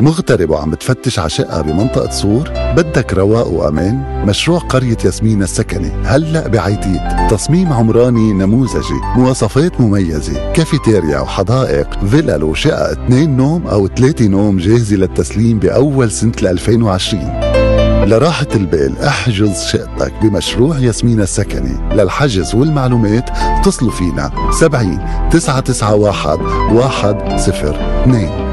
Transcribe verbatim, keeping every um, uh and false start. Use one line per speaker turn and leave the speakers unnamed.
مغترب وعم بتفتش على شقة بمنطقة صور؟ بدك رواق وأمان؟ مشروع قرية ياسمينة السكني هلأ بعيتيت. تصميم عمراني نموذجي، مواصفات مميزة، كافيتيريا وحدائق، فيلل وشقق اثنين نوم أو ثلاثة نوم جاهزة للتسليم بأول سنة ألفين وعشرين. لراحة البال احجز شقتك بمشروع ياسمينة السكني. للحجز والمعلومات اتصلوا فينا سبعين تسعة تسعة واحد واحد صفر اثنين.